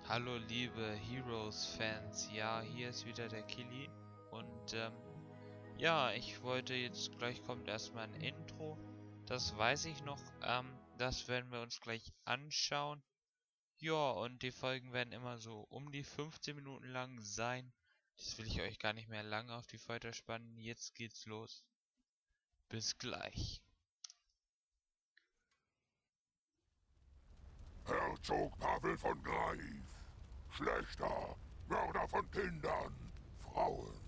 Hallo liebe Heroes-Fans, ja, hier ist wieder der Kili und ja, ich wollte jetzt, gleich kommt erstmal ein Intro, das weiß ich noch, das werden wir uns gleich anschauen. Ja, und die Folgen werden immer so um die 15 Minuten lang sein, das will ich euch gar nicht mehr lange auf die Folter spannen, jetzt geht's los, bis gleich. Herzog Pavel von Greif, Schlächter, Mörder von Kindern, Frauen.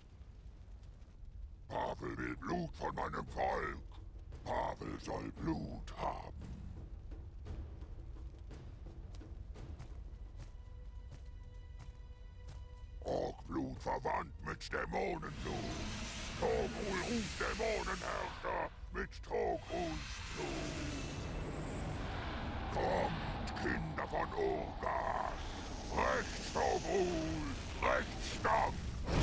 Pavel will Blut von meinem Volk. Pavel soll Blut haben. Orkblut verwandt mit Dämonenblut. Togul ruft Dämonenherrscher mit Toguls Blut. Kommt, Kinder von Urgas! Rechts, Togul! Rechts, Stamm!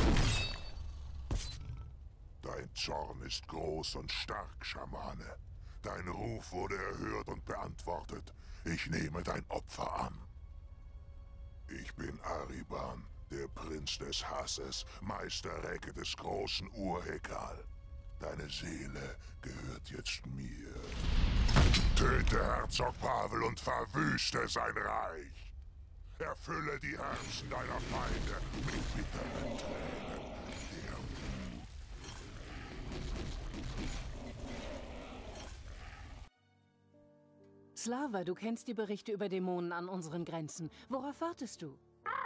Dein Zorn ist groß und stark, Schamane. Dein Ruf wurde erhört und beantwortet. Ich nehme dein Opfer an. Ich bin Ariban, der Prinz des Hasses, Meisterrecke des großen Urhekal. Deine Seele gehört jetzt mir. Töte Herzog Pavel und verwüste sein Reich. Erfülle die Herzen deiner Feinde mit bitteren Tränen. Der Wut. Slava, du kennst die Berichte über Dämonen an unseren Grenzen. Worauf wartest du?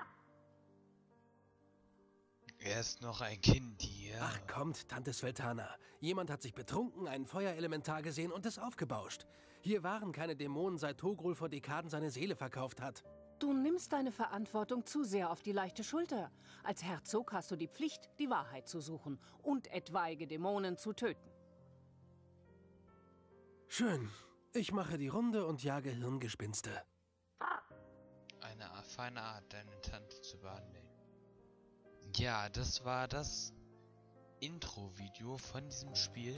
Er ist noch ein Kind hier. Ach kommt, Tante Sveltana. Jemand hat sich betrunken, einen Feuerelementar gesehen und es aufgebauscht. Hier waren keine Dämonen, seit Togrul vor Dekaden seine Seele verkauft hat. Du nimmst deine Verantwortung zu sehr auf die leichte Schulter. Als Herzog hast du die Pflicht, die Wahrheit zu suchen und etwaige Dämonen zu töten. Schön. Ich mache die Runde und jage Hirngespinste. Eine feine Art, deine Tante zu behandeln. Ja, das war das Intro-Video von diesem Spiel.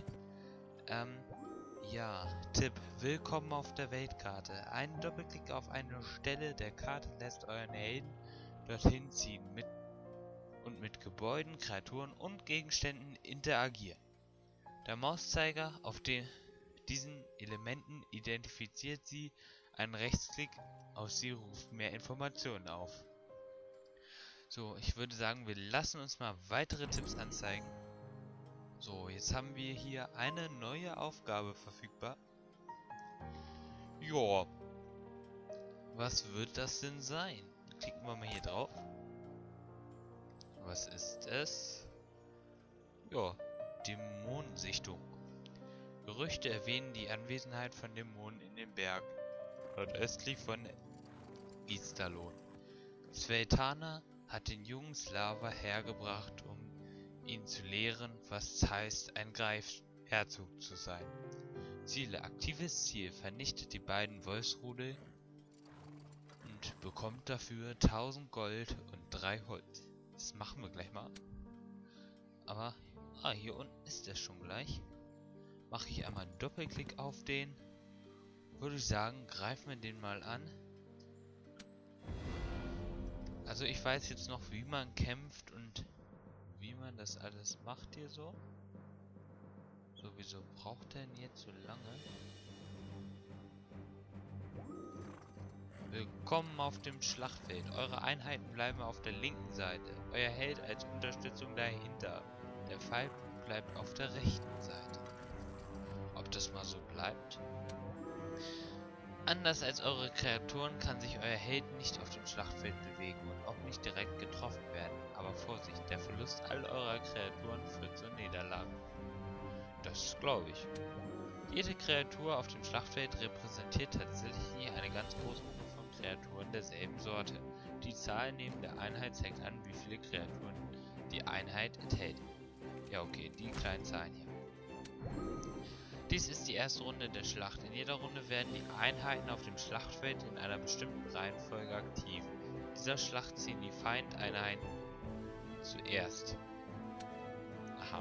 Ja, Tipp, willkommen auf der Weltkarte. Ein Doppelklick auf eine Stelle der Karte lässt euren Helden dorthin ziehen und mit Gebäuden, Kreaturen und Gegenständen interagieren. Der Mauszeiger auf diesen Elementen identifiziert sie, ein Rechtsklick auf sie ruft mehr Informationen auf. So, ich würde sagen, wir lassen uns mal weitere Tipps anzeigen. So, jetzt haben wir hier eine neue Aufgabe verfügbar. Joa. Was wird das denn sein? Klicken wir mal hier drauf. Was ist es? Ja, Dämonensichtung. Gerüchte erwähnen die Anwesenheit von Dämonen in den Bergen, nordöstlich von Istalon. Sveltana hat den jungen Slava hergebracht, um ihn zu lehren, was es heißt, ein Greifherzog zu sein. Ziele: aktives Ziel vernichtet die beiden Wolfsrudel und bekommt dafür 1000 Gold und 3 Holz. Das machen wir gleich mal. Aber, hier unten ist er schon gleich. Mache ich einmal einen Doppelklick auf den. Würde ich sagen, greifen wir den mal an. Also ich weiß jetzt noch, wie man kämpft und wie man das alles macht hier so. So, wieso braucht er denn jetzt so lange? Willkommen auf dem Schlachtfeld. Eure Einheiten bleiben auf der linken Seite. Euer Held als Unterstützung dahinter. Der Feind bleibt auf der rechten Seite. Ob das mal so bleibt? Anders als eure Kreaturen kann sich euer Held nicht auf dem Schlachtfeld bewegen und auch nicht direkt getroffen werden. Aber Vorsicht, der Verlust all eurer Kreaturen führt zur Niederlage. Das glaube ich. Jede Kreatur auf dem Schlachtfeld repräsentiert tatsächlich eine ganz große Gruppe von Kreaturen derselben Sorte. Die Zahl neben der Einheit zeigt an, wie viele Kreaturen die Einheit enthält. Ja okay, die kleinen Zahlen hier. Dies ist die erste Runde der Schlacht. In jeder Runde werden die Einheiten auf dem Schlachtfeld in einer bestimmten Reihenfolge aktiv. In dieser Schlacht ziehen die Feindeinheiten zuerst. Aha.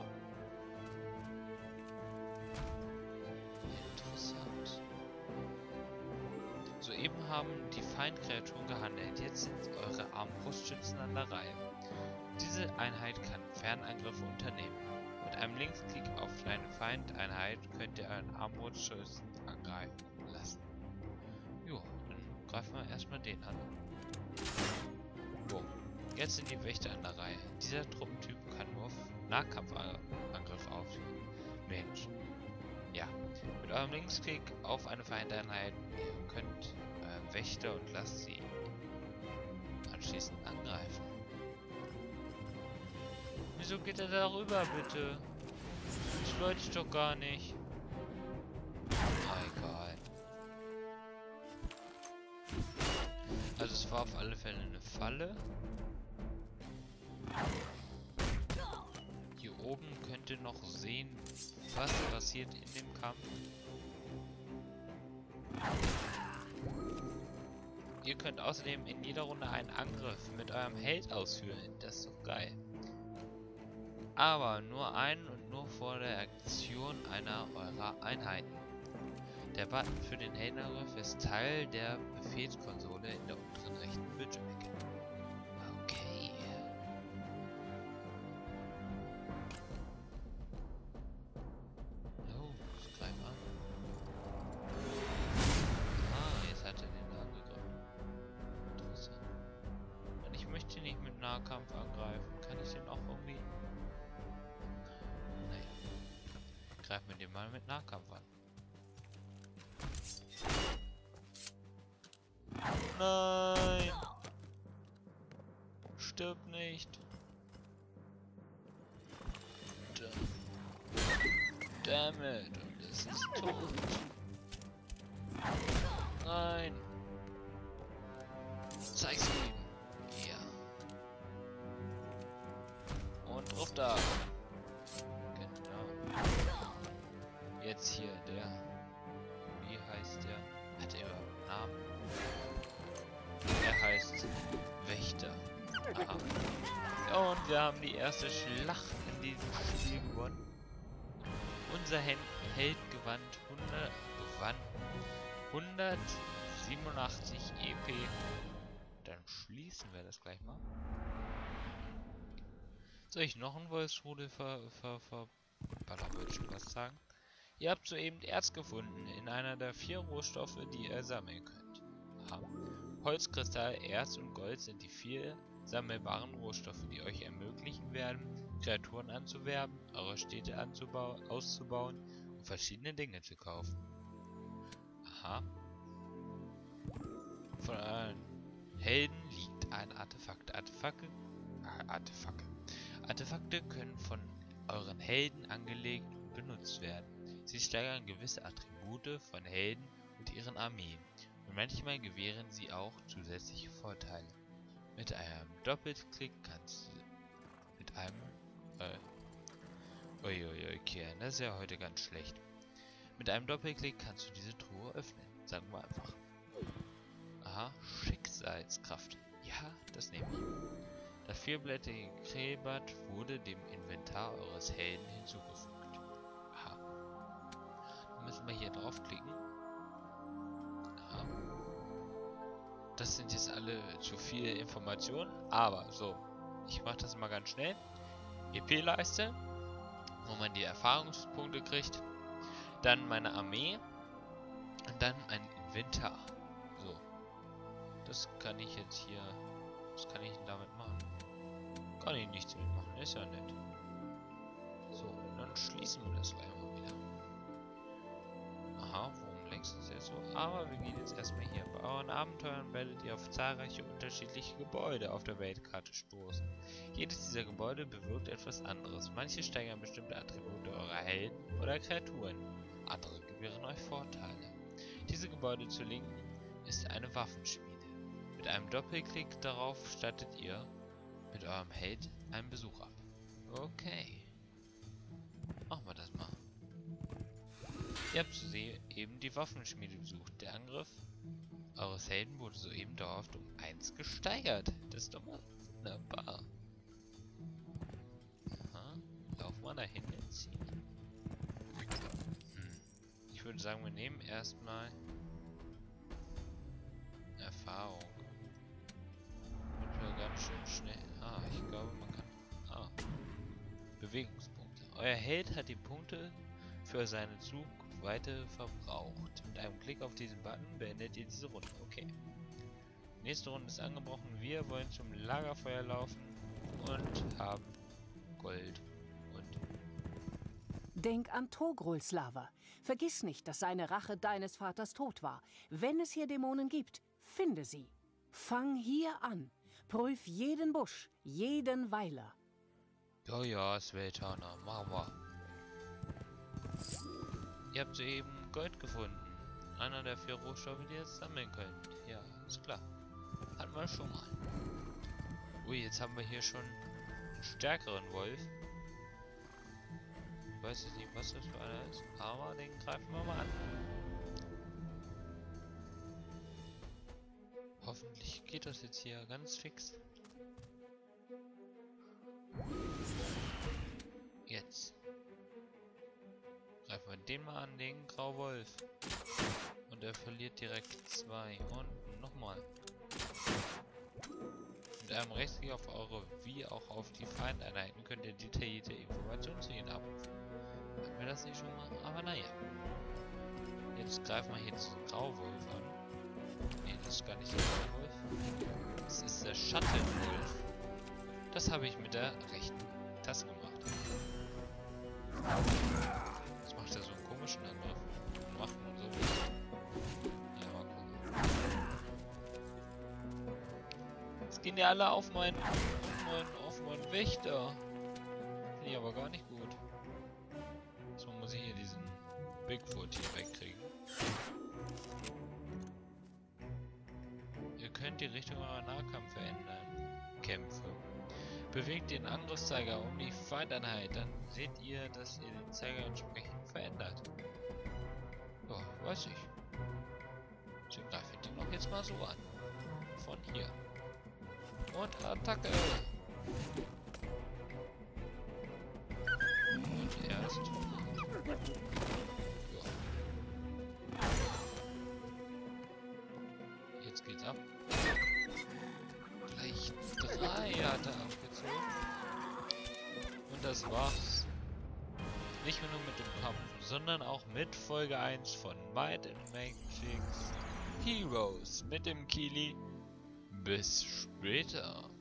Interessant. Soeben haben die Feindkreaturen gehandelt. Jetzt sind Armbrustschützen an der Reihe. Diese Einheit kann Fernangriffe unternehmen. Mit einem Linksklick auf eine Feindeinheit könnt ihr einen Armbrustschützen angreifen lassen. Jo, dann greifen wir erstmal den an. Boom. Jetzt sind die Wächter an der Reihe. Dieser Truppentyp kann nur Nahkampfangriff ausführen. Mensch. Ja. Mit eurem Linksklick auf eine Feindeinheit, ihr könnt Wächter und lasst sie anschließend angreifen. Wieso geht er darüber, bitte? Das wollte ich doch gar nicht. Egal. Also es war auf alle Fälle eine Falle. Hier oben könnt ihr noch sehen, was passiert in dem Kampf. Ihr könnt außerdem in jeder Runde einen Angriff mit eurem Held ausführen. Das ist doch geil. Aber nur einen und nur vor der Aktion einer eurer Einheiten. Der Button für den Heldenangriff ist Teil der Befehlskonsole in der unteren rechten Bildschirmecke. Okay. Los, greif an. Ah, jetzt hat er den angegriffen. Interessant. Und ich möchte nicht mit Nahkampf angreifen. Kann ich den auch irgendwie... Greifen wir den mal mit Nahkampf an. Nein! Stirb nicht! Damn it! Und es ist tot! Nein! Zeig's ihm! Ja! Und drauf da! Jetzt hier der. Wie heißt der? Hat er überhaupt einen Namen? Er heißt Wächter. Aha. Ja, und wir haben die erste Schlacht in diesem Spiel gewonnen. Unser Held gewann 187 EP. Dann schließen wir das gleich mal. Soll ich noch einen Wolfsrudel wollte ich schon was sagen? Ihr habt soeben Erz gefunden in einer der 4 Rohstoffe, die ihr sammeln könnt. Aha. Holzkristall, Erz und Gold sind die 4 sammelbaren Rohstoffe, die euch ermöglichen werden, Kreaturen anzuwerben, eure Städte auszubauen und verschiedene Dinge zu kaufen. Aha. Von euren Helden liegt ein Artefakt. Artefakte können von euren Helden angelegt und benutzt werden. Sie steigern gewisse Attribute von Helden und ihren Armeen und manchmal gewähren sie auch zusätzliche Vorteile. Mit einem Doppelklick kannst du mit einem okay, das ist ja heute ganz schlecht. Mit einem Doppelklick kannst du diese Truhe öffnen. Sagen wir einfach. Aha, Schicksalskraft. Ja, das nehme ich. Das 4-blättrige Kräbert wurde dem Inventar eures Helden hinzugefügt. Aha. Dann müssen wir hier draufklicken. Aha. Das sind jetzt alle zu viele Informationen, aber so. Ich mache das mal ganz schnell. EP-Leiste, wo man die Erfahrungspunkte kriegt. Dann meine Armee. Und dann ein Inventar. So. Das kann ich jetzt hier... Was kann ich denn damit machen? Kann ich nichts mitmachen, ist ja nett. So, und dann schließen wir das gleich mal wieder. Aha, warum längst ist jetzt so? Aber wir gehen jetzt erstmal hier. Bei euren Abenteuern werdet ihr auf zahlreiche unterschiedliche Gebäude auf der Weltkarte stoßen. Jedes dieser Gebäude bewirkt etwas anderes. Manche steigern bestimmte Attribute eurer Helden oder Kreaturen. Andere gewähren euch Vorteile. Diese Gebäude zur Linken ist eine Waffenschmiede. Mit einem Doppelklick darauf stattet ihr mit eurem Held einen Besuch ab. Okay. Machen wir das mal. Ihr habt soeben die Waffenschmiede besucht. Der Angriff eures Helden wurde soeben dauerhaft um 1 gesteigert. Das ist doch mal wunderbar. Aha. Laufen wir dahin jetzt hier. Ich würde sagen, wir nehmen erstmal Erfahrung. Und wir Bewegungspunkte. Euer Held hat die Punkte für seine Zugweite verbraucht. Mit einem Klick auf diesen Button beendet ihr diese Runde. Okay. Nächste Runde ist angebrochen. Wir wollen zum Lagerfeuer laufen und haben Gold. Und Denk an Togrul, Slava. Vergiss nicht, dass seine Rache deines Vaters Tod war. Wenn es hier Dämonen gibt, finde sie. Fang hier an. Prüf jeden Busch, jeden Weiler. ja, ja, Svetlana, machen wir. Ihr habt soeben Gold gefunden. Einer der 4 Rohstoffe, die ihr jetzt sammeln könnt. Ja, ist klar. Hatten wir schon mal. Ui, jetzt haben wir hier schon einen stärkeren Wolf. Ich weiß jetzt nicht, was das für einer ist, aber den greifen wir mal an. Hoffentlich geht das jetzt hier ganz fix. Jetzt. Greifen wir den mal an, den Grauwolf. Und er verliert direkt 2. Und nochmal. Mit einem Rechtsklick auf eure wie auch auf die Feindeinheiten könnt ihr detaillierte Informationen zu ihnen abrufen. Hatten wir das nicht schon mal? Aber naja. Jetzt greifen wir hier den Grauwolf an. Nee, das ist gar nicht der Grauwolf. Das ist der Schattenwolf. Das habe ich mit der rechten Taste gemacht. Jetzt macht er so einen komischen Angriff. Machen und so. Ja, mal gucken. Jetzt gehen die alle auf meinen Wächter. Finde ich aber gar nicht gut. So muss ich hier diesen Bigfoot hier wegkriegen. Ihr könnt die Richtung eurer Nahkämpfe ändern. Kämpfe. Bewegt den Angriffszeiger um die Feindeinheit, dann seht ihr, dass ihr den Zeiger entsprechend verändert. Ja, weiß ich. Deswegen greife ich den auch jetzt mal so an. Von hier. Und Attacke! Und er ist tot. Ja. Jetzt geht's ab. Gleich 3 hat er abgezogen. Und das war's. Nicht nur mit dem Kampf, sondern auch mit Folge 1 von Might and Magic Heroes mit dem Kili. Bis später.